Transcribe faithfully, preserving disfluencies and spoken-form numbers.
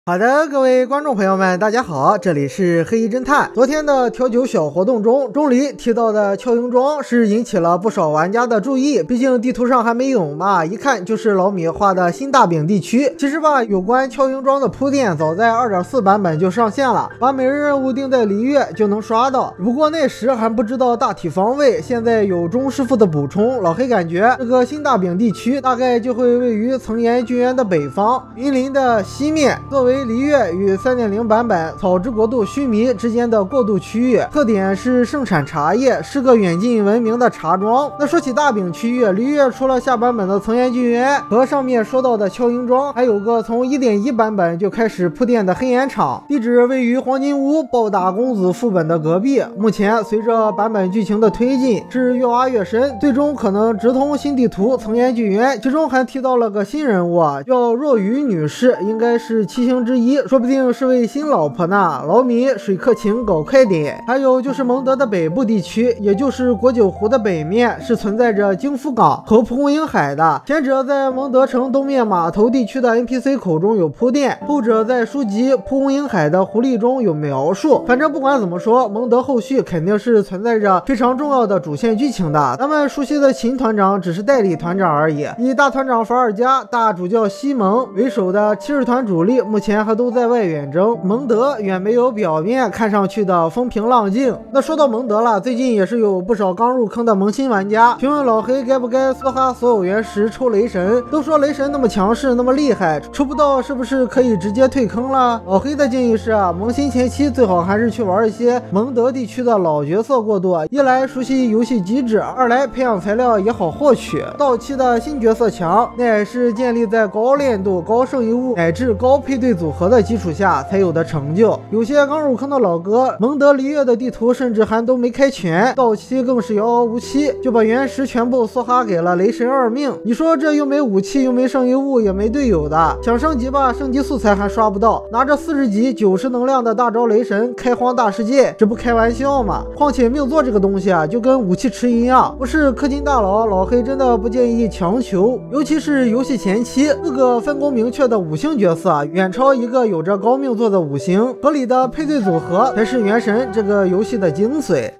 好的，各位观众朋友们，大家好，这里是黑衣侦探。昨天的调酒小活动中，钟离提到的俏英庄是引起了不少玩家的注意，毕竟地图上还没有嘛，一看就是老米画的新大饼地区。其实吧，有关俏英庄的铺垫早在 二点四 版本就上线了，把每日任务定在璃月就能刷到。不过那时还不知道大体方位，现在有钟师傅的补充，老黑感觉这个新大饼地区大概就会位于层岩郡园的北方，云林的西面，作为璃月与 三点零 版本草之国度须弥之间的过渡区域，特点是盛产茶叶，是个远近闻名的茶庄。那说起大饼区域，璃月除了下版本的层岩郡园和上面说到的俏英庄，还有个从 一点一 版本就开始铺垫的黑岩厂，地址位于黄金屋暴打公子副本的隔壁。目前随着版本剧情的推进，是越挖越深，最终可能直通新地图层岩郡园。其中还提到了个新人物啊，叫若雨女士，应该是七星之一，说不定是位新老婆呢。老米水客情搞快点。还有就是蒙德的北部地区，也就是国九湖的北面，是存在着京福港和蒲公英海的。前者在蒙德城东面码头地区的 N P C 口中有铺垫，后者在书籍蒲公英海的狐狸中有描述。反正不管怎么说，蒙德后续肯定是存在着非常重要的主线剧情的。咱们熟悉的秦团长只是代理团长而已，以大团长法尔加、大主教西蒙为首的骑士团主力目前还都在外远征，蒙德远没有表面看上去的风平浪静。那说到蒙德了，最近也是有不少刚入坑的萌新玩家询问老黑该不该梭哈所有原石抽雷神，都说雷神那么强势那么厉害，抽不到是不是可以直接退坑了？老黑的建议是啊，萌新前期最好还是去玩一些蒙德地区的老角色过渡，一来熟悉游戏机制，二来培养材料也好获取。到期的新角色强，那也是建立在高练度、高圣遗物乃至高配对组合的基础下才有的成就。有些刚入坑的老哥，蒙德璃月的地图甚至还都没开全，到期更是遥遥无期，就把原石全部梭哈给了雷神二命。你说这又没武器又没圣遗物也没队友的，想升级吧，升级素材还刷不到，拿着四十级九十能量的大招雷神开荒大世界，这不开玩笑吗？况且命座这个东西啊，就跟武器池一样，不是氪金大佬，老黑真的不建议强求，尤其是游戏前期四个分工明确的五星角色远超一个有着高命座的五星，合理的配对组合才是原神这个游戏的精髓。